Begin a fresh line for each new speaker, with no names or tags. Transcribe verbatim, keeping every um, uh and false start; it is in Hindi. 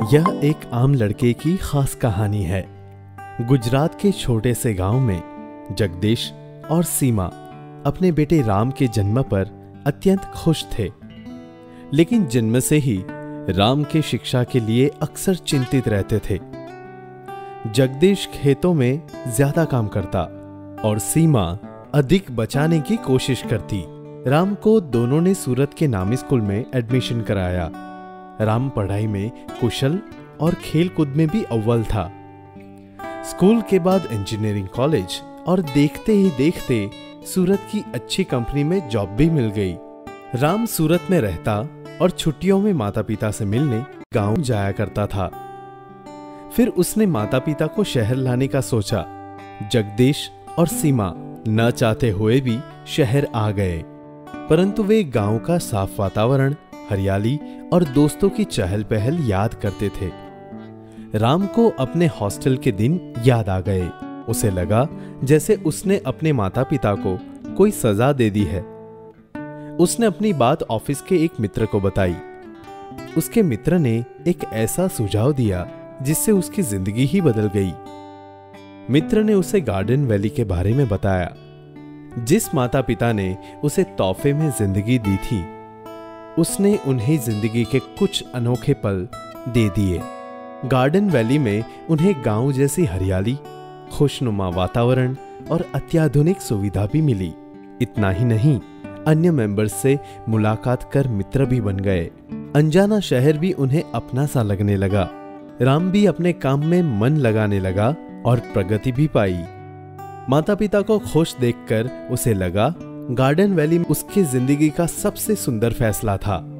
यह एक आम लड़के की खास कहानी है। गुजरात के छोटे से गांव में जगदीश और सीमा अपने बेटे राम के जन्म पर अत्यंत खुश थे, लेकिन जन्म से ही राम के शिक्षा के लिए अक्सर चिंतित रहते थे। जगदीश खेतों में ज्यादा काम करता और सीमा अधिक बचाने की कोशिश करती। राम को दोनों ने सूरत के नामी स्कूल में एडमिशन कराया। राम पढ़ाई में कुशल और खेल कूद में भी अव्वल था। स्कूल के बाद इंजीनियरिंग कॉलेज और देखते ही देखते सूरत की अच्छी कंपनी में जॉब भी मिल गई। राम सूरत में रहता और छुट्टियों में माता पिता से मिलने गांव जाया करता था। फिर उसने माता पिता को शहर लाने का सोचा। जगदीश और सीमा न चाहते हुए भी शहर आ गए, परंतु वे गांव का साफ वातावरण, हरियाली और दोस्तों की चहल पहल याद करते थे। राम को अपने हॉस्टल के दिन याद आ गए। उसे लगा जैसे उसने अपने माता पिता को कोई सजा दे दी है। उसने अपनी बात ऑफिस के एक मित्र को बताई। उसके मित्र ने एक ऐसा सुझाव दिया जिससे उसकी जिंदगी ही बदल गई। मित्र ने उसे गार्डन वैली के बारे में बताया, जिस माता पिता ने उसे तोहफे में जिंदगी दी थी। उसने उन्हें जिंदगी के कुछ अनोखे पल दे दिए। गार्डन वैली में उन्हें गांव जैसी हरियाली, खुशनुमा वातावरण और अत्याधुनिक सुविधा भी मिली। इतना ही नहीं, अन्य मेंबर्स से मुलाकात कर मित्र भी बन गए। अनजाना शहर भी उन्हें अपना सा लगने लगा। राम भी अपने काम में मन लगाने लगा और प्रगति भी पाई। माता पिता को खुश देखकर उसे लगा गार्डन वैली उसकी जिंदगी का सबसे सुंदर फैसला था।